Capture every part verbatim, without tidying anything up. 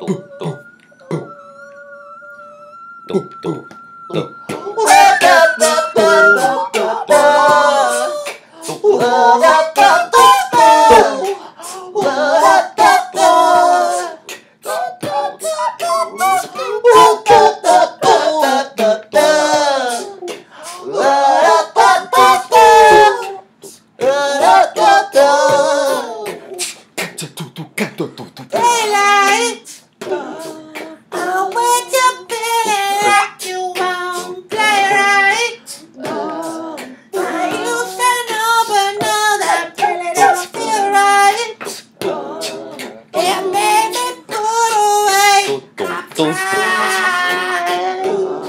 Daylight, I wake up feeling like you won't play right. I used to know, but now that really don't feel right. It made me put away my pride.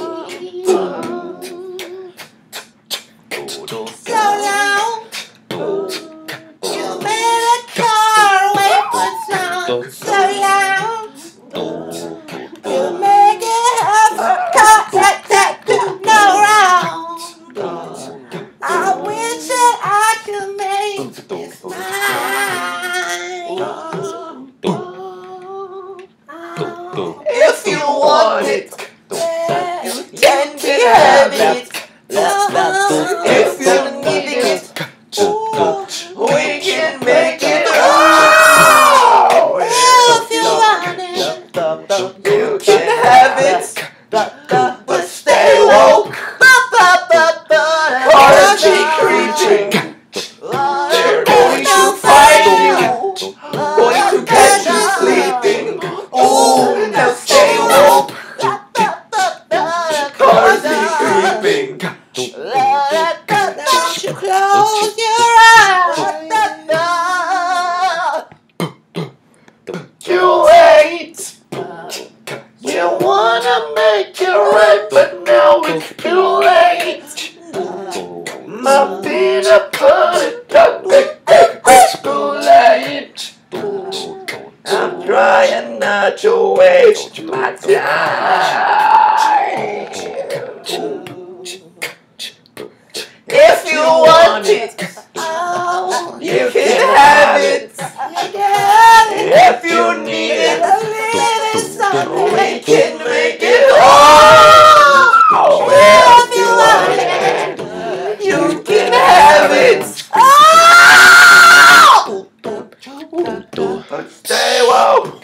So long, you made a car wait for some. So long, you make it hard for cars like that do no wrong. I wish that I could make this mine. If you want it, you can have it. If you need it, we can make it. Oh, If you want it, you can have it, but stay woke. Cars be creeping, they're going to find you, going to catch you sleeping. Oh, now stay woke. Cars be creeping. don't you close your eyes. You hate, you wanna make it right, but now it's too late. My peanut butter duck, duck, duck, duck, too late. I'm trying not to waste my time. If you want it, you can have it. If you need it, we can make it. Oh, if you want it, you can have it. But stay woke.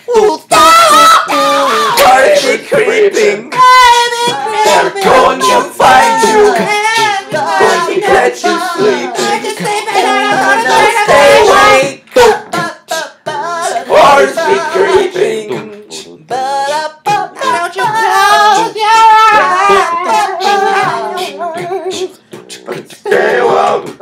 Party creeping. They're going to find you. Going to catch you sleeping. Stay awake. Cars be creeping. Don't you close your eyes. Stay woke.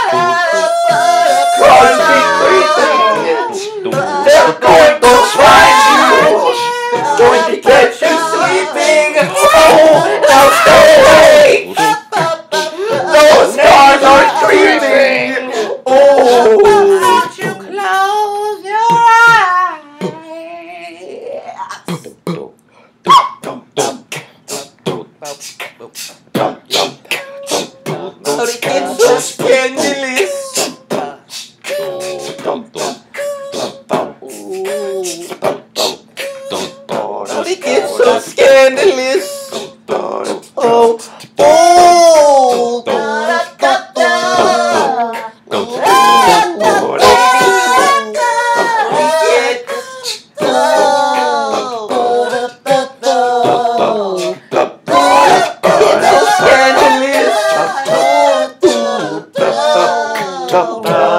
Cars be creeping. They're going to find you. Going to catch you sleeping. Oh, now stay awake. Those cars are creeping. Oh. Don't you close your eyes. Oh, they get so scandalous. Oh, they get so scandalous. Oh, oh.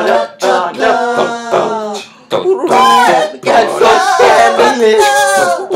Got so scandalous.